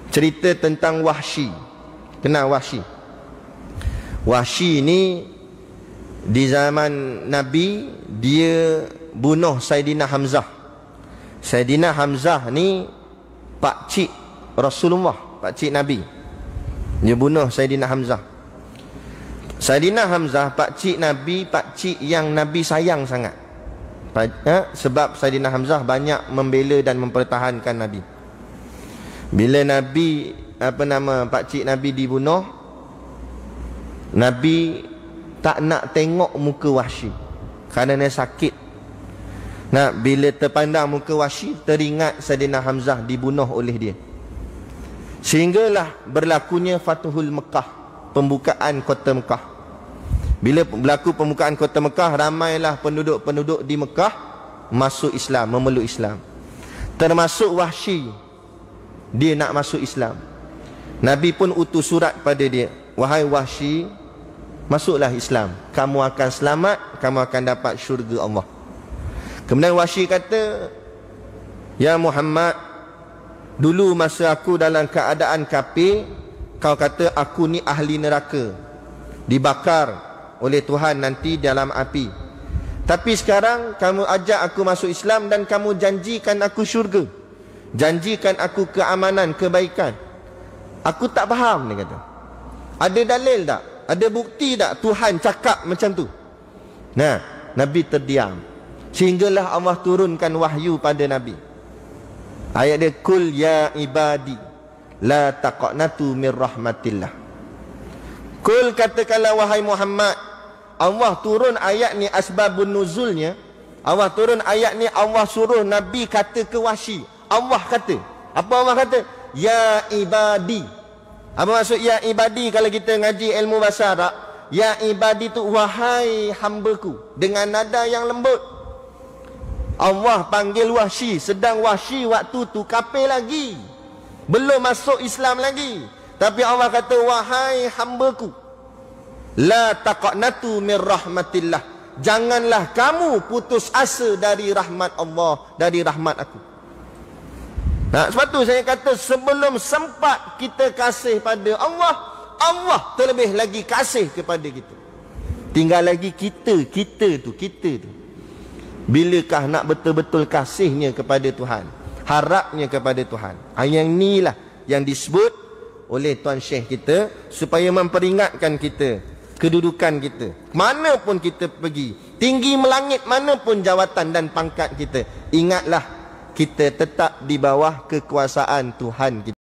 cerita tentang Wahsy. Kenal Wahsy? Wahsy ni di zaman Nabi dia bunuh Saidina Hamzah. Saidina Hamzah ni pakcik Rasulullah, pakcik Nabi. Dia bunuh Saidina Hamzah. Saidina Hamzah pakcik Nabi, pakcik yang Nabi sayang sangat. Sebab Saidina Hamzah banyak membela dan mempertahankan Nabi. Bila Nabi pakcik Nabi dibunuh, Nabi tak nak tengok muka Wahsy kerana dia sakit. Bila terpandang muka Wahsy, teringat Saidina Hamzah dibunuh oleh dia. Sehinggalah berlakunya Fathul Mekah, pembukaan kota Mekah. Bila berlaku pembukaan kota Mekah, ramailah penduduk-penduduk di Mekah masuk Islam, memeluk Islam. Termasuk Wahsy, dia nak masuk Islam. Nabi pun utus surat pada dia, wahai Wahsy, masuklah Islam, kamu akan selamat, kamu akan dapat syurga Allah. Kemudian Wahsy kata, ya Muhammad, dulu masa aku dalam keadaan kafir, kau kata aku ni ahli neraka, dibakar oleh Tuhan nanti dalam api. Tapi sekarang kamu ajak aku masuk Islam dan kamu janjikan aku syurga, janjikan aku keamanan, kebaikan. Aku tak faham, dia kata. Ada dalil tak? Ada bukti tak Tuhan cakap macam tu? Nabi terdiam. Sehinggalah Allah turunkan wahyu pada Nabi. Ayat dia, kul ya ibadi la taqnatu mir rahmatillah. Kul, katakanlah wahai Muhammad, Allah turun ayat ni, asbabun nuzulnya, Allah turun ayat ni, Allah suruh Nabi kata ke Wahsy. Allah kata, apa Allah kata? Ya ibadi. Apa maksud ya ibadi kalau kita ngaji ilmu bahasa Arab? Ya ibadi tu wahai hambaku, dengan nada yang lembut. Allah panggil Wahsy, sedang Wahsy waktu tu kafir lagi, belum masuk Islam lagi. Tapi Allah kata, wahai hambaku, la taqnatu mir rahmatillah, janganlah kamu putus asa dari rahmat Allah, dari rahmat aku. Sebab tu saya kata, sebelum sempat kita kasih pada Allah, Allah terlebih lagi kasih kepada kita. Tinggal lagi kita tu. Bilakah nak betul-betul kasihnya kepada Tuhan, harapnya kepada Tuhan. Yang inilah yang disebut oleh Tuan Syekh kita, supaya memperingatkan kita kedudukan kita, mana pun kita pergi, tinggi melangit mana pun jawatan dan pangkat kita, ingatlah kita tetap di bawah kekuasaan Tuhan kita.